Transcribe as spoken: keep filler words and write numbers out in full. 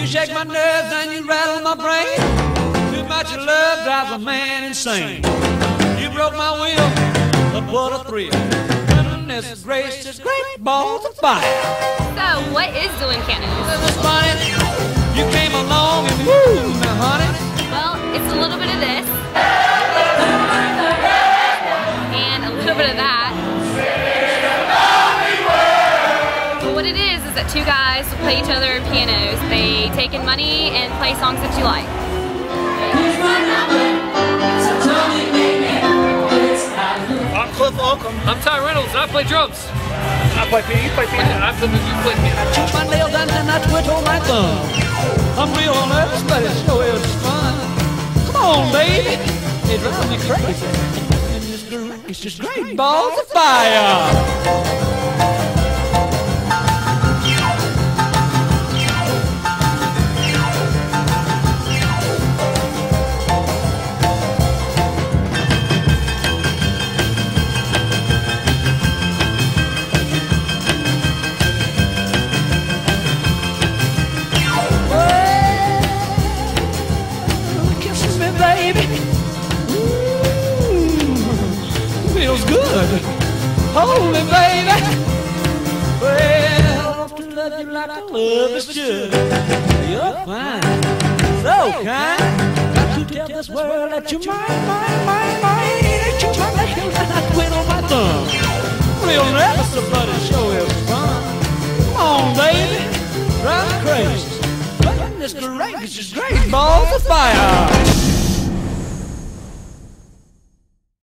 You shake my nerves and you rattle my brain. Too much love drives a man insane. You broke my will, but what a thrill. Goodness gracious, great balls of fire. So, what is Dueling Pianos? It was funny. You came along and woo, now honey. Well, it's a little bit of this. And a little bit of that. But what it is is that two guys play each other pianos. They take in money and play songs that you like. I'm Cliff Holcomb. I'm Ty Reynolds, and I play drums. And I play piano. You play piano. And I play you play piano. I chew my nails and then I twiddle my thumb. I'm real nervous, but it sure is fun. Come on, baby. It drives me crazy. And this groove is just great balls of fire. Feels good. Hold me, baby. Well, I want to love you like I love is should. You're fine, so kind. Got to tell this world that you're mine, mine, mine, mine. Ain't you trying to kill that I twiddle my thumb? Real nervous, but it sure is fun. Come on, baby, drive me crazy. But this great, it's just great balls of fire.